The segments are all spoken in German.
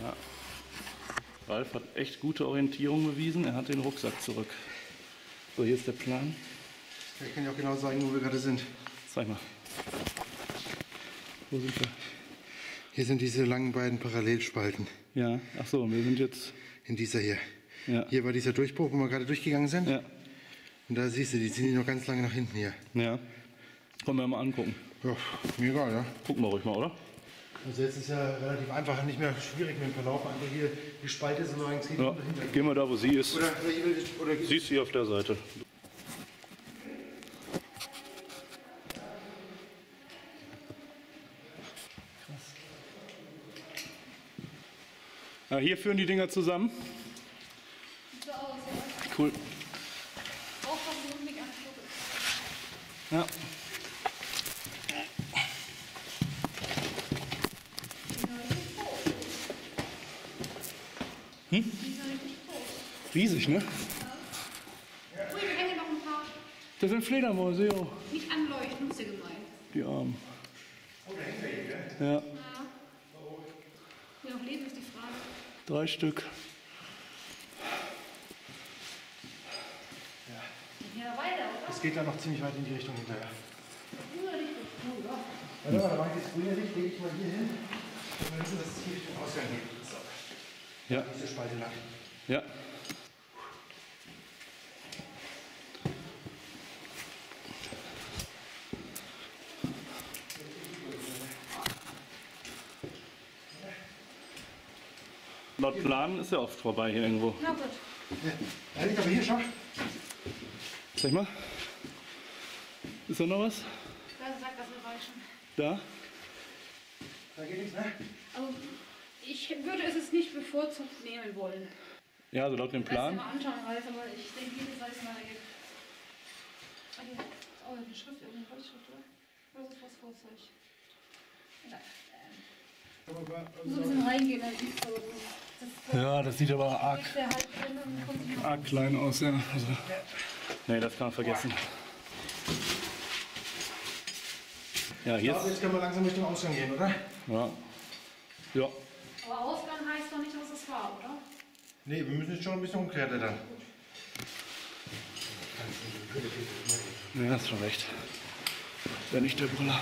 Ja. Ralf hat echt gute Orientierung bewiesen. Er hat den Rucksack zurück. So, hier ist der Plan. Ich kann ja auch genau sagen, wo wir gerade sind. Zeig mal. Wo sind wir? Hier sind diese langen beiden Parallelspalten. Ja, ach so, wir sind jetzt... In dieser hier. Ja. Hier war dieser Durchbruch, wo wir gerade durchgegangen sind. Ja. Und da siehst du, die sind noch ganz lange nach hinten hier. Ja. Können wir mal angucken. Ja, mir egal, ja. Gucken wir ruhig mal, oder? Also jetzt ist ja relativ einfach, nicht mehr schwierig mit dem Verlauf. Einfach hier die Spalte so lang ziehen. Ja. Gehen wir da, wo sie ist. Oder Sie ist hier auf der Seite. Ja, hier führen die Dinger zusammen. Sieht so aus, ja. Cool. Aufpassen und nicht anschlucken. Ja. Die sind richtig groß. Riesig, ne? Ui, wir hängen noch ein paar. Das sind Fledermäuse, jo. Nicht anleuchten, ist ja gemein. Die Armen. Oh, da hängt er hier, gell? Ja, Wie noch leben ist die Frage. 3 Stück. Ja, weiter, oder? Es geht da noch ziemlich weit in die Richtung hinterher. Nur Richtung. Warte mal, da mache ich das grüne Licht, lege ich mal hier hin. Und dann wissen, dass es hier Richtung Ausgang geht. So. Ja, Diese Spalte lang. ja. Laut Plan ist er oft vorbei hier irgendwo. Na gut. Ja, er liegt aber hier, schau. Sag mal. Ist da noch was? Da sagt das Geräuschen. Da? Da geht nichts, ne? Also, ich würde es nicht bevorzugt nehmen wollen. Ja, also laut dem Lass dir Plan. mal anschauen, Ralf, aber ich denke, jedes Weiß mal ergibt. Ah, hier ist auch eine Schrift, irgendeine Holzschrift, oder? Oder ist das Phosphorzeug? Ja, so ein bisschen reingehen, dann siehst du. Ja, das sieht aber arg, Der halt drin und kommt nicht arg klein aus, ja. Also, nee, das kann man vergessen. Ja, Ich hier glaube, ist. jetzt können wir langsam Richtung Ausgang gehen, oder? Ja. Ja. Aber Ausgang heißt doch nicht, dass es war, oder? Nee, wir müssen jetzt schon ein bisschen umklettern. Ja, hast schon recht. Wäre nicht der Brüller.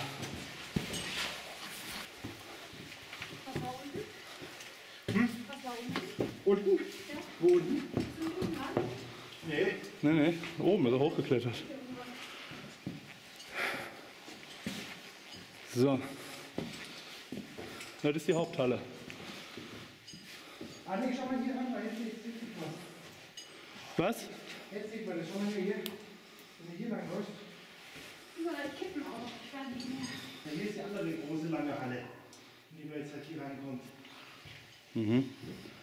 Was war unten? Was war unten? Unten? Ja. Wo unten? Sind wir unten an? Nee. Nee, nee, oben ist er hochgeklettert. So. Das ist die Haupthalle. Ah, nee, schau mal hier ran, weil jetzt sieht man was. Was? Jetzt sieht man das. Schau mal hier. Wenn du hier lang läufst. Überall kippen auch noch. Ich weiß nicht mehr. Ja, hier ist die andere große lange Halle, in die wir jetzt halt hier reinkommen. Mhm.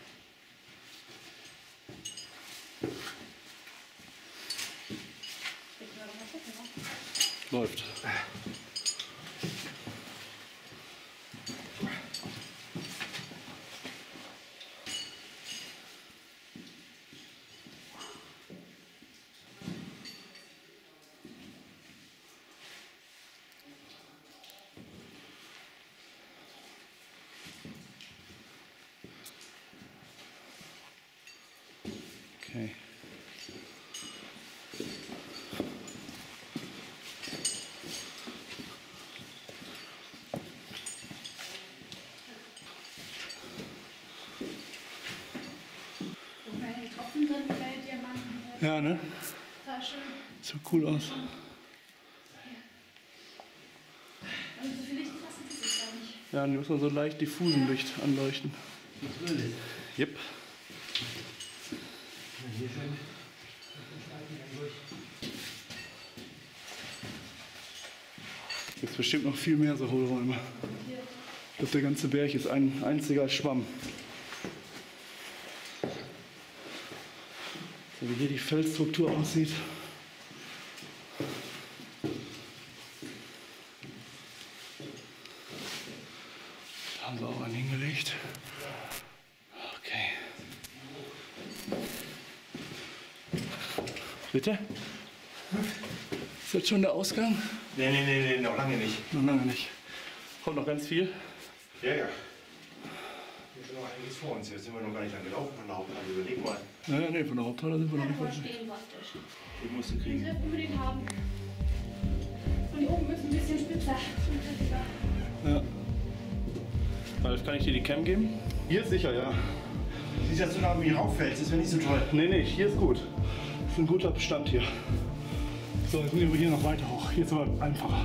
Ich werde mal gucken, ne? Läuft. Okay. Und wenn die Tropfen sind, fällt Diamanten. Ja, ne? Total schön. Sieht cool aus. Also so viel Licht fassen tut es gar nicht. Ja, die muss man so leicht diffusen Licht anleuchten. Das Öl ist. Yep. Hier schön. Gibt bestimmt noch viel mehr so Hohlräume. Ich glaube, der ganze Berg ist ein einziger Schwamm. So wie hier die Felsstruktur aussieht. Da haben sie auch einen hingelegt. Okay. Bitte? Ist jetzt schon der Ausgang? Nee, noch lange nicht. Noch lange nicht. Kommt noch ganz viel. Ja. Hier schon noch einiges vor uns. Jetzt sind wir noch gar nicht lang gelaufen von der Haupthalle. Überleg mal. Naja, nee, von der Haupthalle sind wir noch nicht Mal weit. stehen praktisch. Ich musste Die kriegen. wir unbedingt haben. Und die oben ist ein bisschen spitzer. Ja. Ralf, kann ich dir die Cam geben? Hier ist sicher, ja. Siehst du, dass du da irgendwie rauffällst? Das wäre nicht so toll. Nee, nee, hier ist gut. Das ist ein guter Bestand hier. So, jetzt gehen wir hier noch weiter hoch. Hier ist aber einfacher.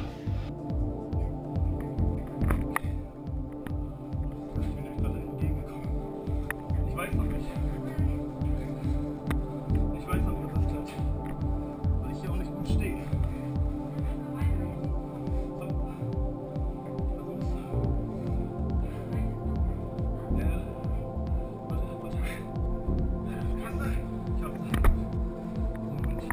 Ich weiß noch nicht. Ich weiß noch nicht, was das klappt. Weil ich hier auch nicht gut stehe. So. Versuch's. Ja. Warte. Ich hab's. Moment.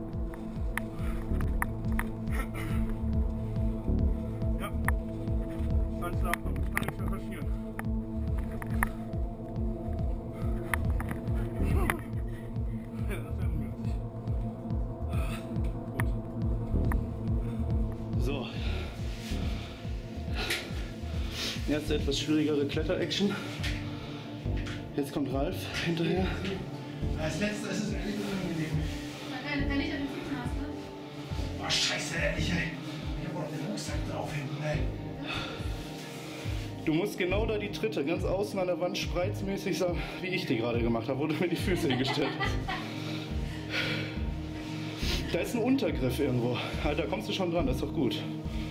Ja. Alles klar, komm. Das kann nichts mehr passieren. Ja, das wäre ungünstig. Gut. So. Erste etwas schwierigere Kletter-Action. Jetzt kommt Ralf hinterher. Als letzter ist es ehrlich unangenehm. Wenn ich an den Füßen hast, ne? Oh, scheiße, ehrlich, ey. Ich hab auch noch den Rucksack drauf hinten, ey. Du musst genau da die Tritte ganz außen an der Wand spreizmäßig sagen, wie ich die gerade gemacht habe, wo du mir die Füße hingestellt hast. Da ist ein Untergriff irgendwo. Alter, da kommst du schon dran, das ist doch gut.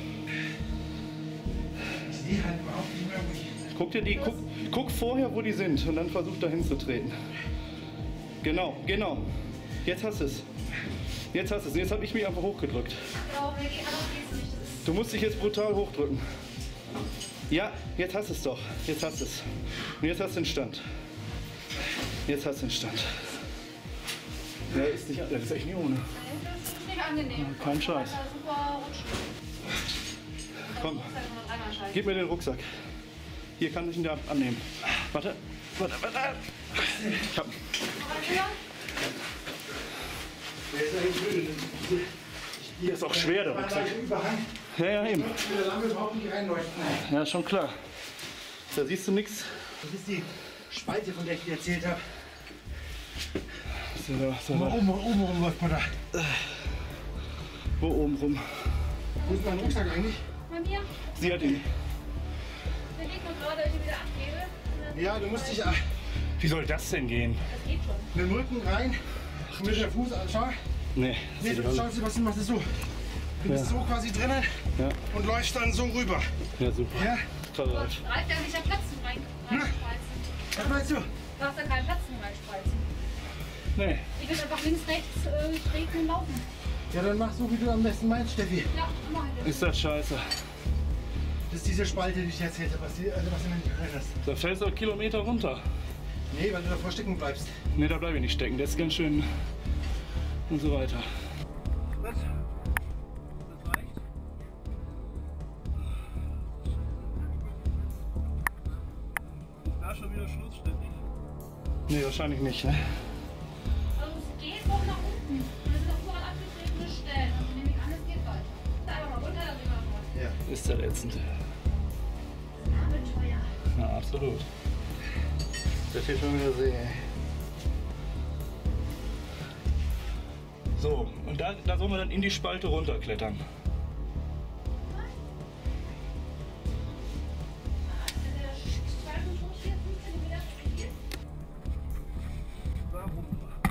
Ich sehe halt überhaupt nicht mehr, wo ich... Guck vorher, wo die sind und dann versuch dahin zu treten. Genau. Jetzt hast du es. Jetzt habe ich mich einfach hochgedrückt. Aber geht's nicht. Du musst dich jetzt brutal hochdrücken. Ja, jetzt hast du es doch. Jetzt hast du es. Und jetzt hast du den Stand. Jetzt hast du den Stand. Ja, das ist echt nicht ohne. Das ist nicht angenehm. Kein Scheiß. Super rutschen. Komm, gib mir den Rucksack. Hier kann ich ihn da annehmen. Warte. Ich hab. Der ist eigentlich blöd. Hier ist auch schwer, der Rucksack. Überhang. Ja, eben. Ich will der Lampe überhaupt nicht reinleuchten. Ja, schon klar. Da siehst du nichts. Das ist die Spalte, von der ich dir erzählt habe. So, Oben rum läuft man da. Wo oben rum? Wo ist mein Rucksack eigentlich? Bei mir, Sie hat ihn. der liegt noch gerade, ich ihn wieder abgebe. Ja, du musst dich Wie soll das denn gehen? Das geht schon. mit dem Rücken rein, mit der Fuß anschauen. Nee. Nee, du schaust, Sebastian, machst es so. Du bist so quasi drinnen Ja. und läufst dann so rüber. Ja, super. Ja? Toll, Ralf. Reicht ja nicht der Platz zum Reinspreizen. Was meinst du? Du hast ja keinen Platz zum Reinspreizen. Nee. Ich will einfach links, rechts treten und laufen. Ja, dann mach so, wie du am besten meinst, Steffi. Ja, dann mach ich das. Ist das scheiße. Das ist diese Spalte, die ich dir erzählt habe, was du nicht erinnerst. Da fällst du auch Kilometer runter. Nee, weil du davor stecken bleibst. Nee, da bleibe ich nicht stecken. Das ist ganz schön. Und so weiter. Was? Das reicht? Da schon wieder Schluss, Steffi. Nee, wahrscheinlich nicht. Ne? Also es geht hoch nach unten. Und es sind auch überall abgetretene Stellen. Also nehme ich an, es geht weiter. Da einfach mal runter, dann sehen wir was. Ja. Ist das ätzend. Abenteuer. Ja, absolut. Das hier schon wieder sehen. So, und da sollen wir dann in die Spalte runterklettern. Warum?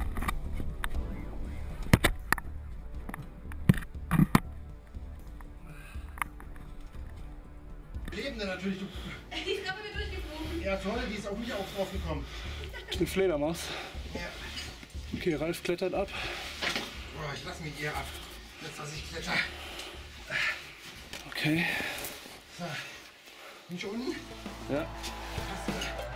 Lebende natürlich. Die ist gerade wieder durchgeflogen. Ja, toll, die ist auch nicht auch drauf gekommen. Eine Fledermaus. Ja. Okay, Ralf klettert ab. Boah, ich lasse mich hier ab. Jetzt lasse ich klettern. Okay. So. Bin ich unten? Ja. Hast du.